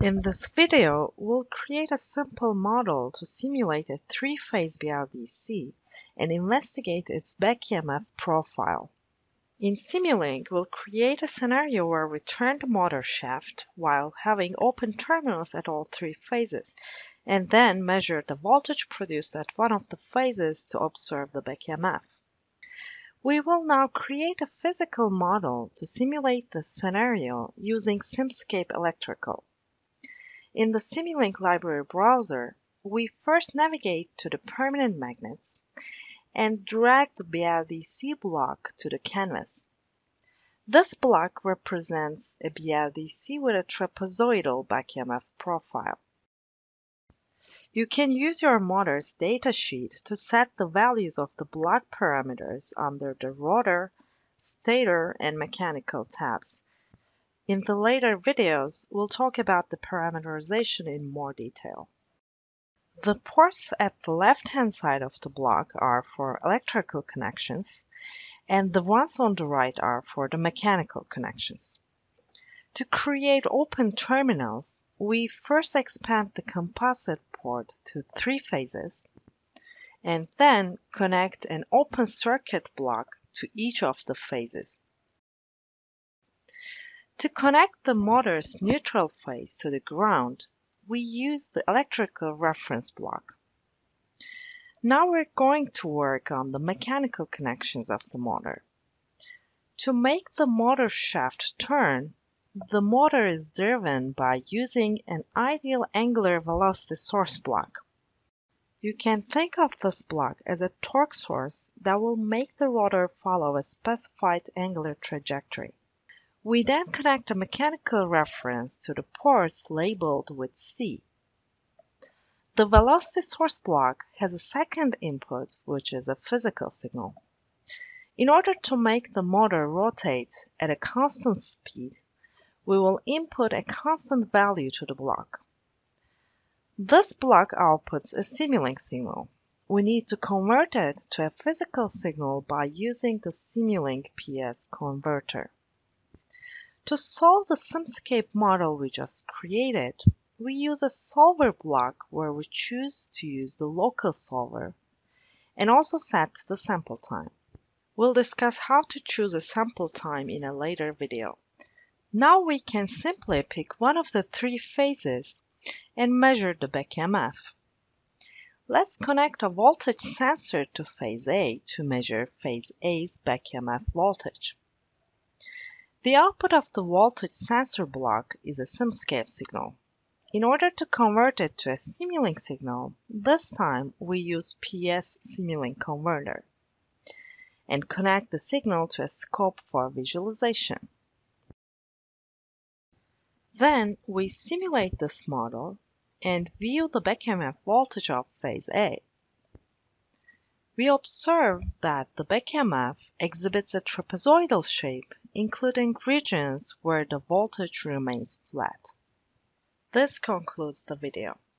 In this video, we'll create a simple model to simulate a three-phase BLDC and investigate its back-EMF profile. In Simulink, we'll create a scenario where we turn the motor shaft while having open terminals at all three phases, and then measure the voltage produced at one of the phases to observe the back-EMF. We will now create a physical model to simulate the scenario using Simscape Electrical. In the Simulink library browser, we first navigate to the permanent magnets and drag the BLDC block to the canvas. This block represents a BLDC with a trapezoidal back-EMF profile. You can use your motor's datasheet to set the values of the block parameters under the rotor, stator, and mechanical tabs. In the later videos, we'll talk about the parameterization in more detail. The ports at the left-hand side of the block are for electrical connections, and the ones on the right are for the mechanical connections. To create open terminals, we first expand the composite port to 3 phases, and then connect an open circuit block to each of the phases. To connect the motor's neutral phase to the ground, we use the electrical reference block. Now we're going to work on the mechanical connections of the motor. To make the motor shaft turn, the motor is driven by using an ideal angular velocity source block. You can think of this block as a torque source that will make the rotor follow a specified angular trajectory. We then connect a mechanical reference to the ports labeled with C. The velocity source block has a second input, which is a physical signal. In order to make the motor rotate at a constant speed, we will input a constant value to the block. This block outputs a Simulink signal. We need to convert it to a physical signal by using the Simulink PS converter. To solve the Simscape model we just created, we use a solver block where we choose to use the local solver and also set the sample time. We'll discuss how to choose a sample time in a later video. Now we can simply pick one of the 3 phases and measure the back-EMF. Let's connect a voltage sensor to phase A to measure phase A's back-EMF voltage. The output of the voltage sensor block is a Simscape signal. In order to convert it to a Simulink signal, this time we use PS Simulink converter and connect the signal to a scope for visualization. Then we simulate this model and view the back-EMF voltage of phase A. We observe that the back-EMF exhibits a trapezoidal shape, including regions where the voltage remains flat. This concludes the video.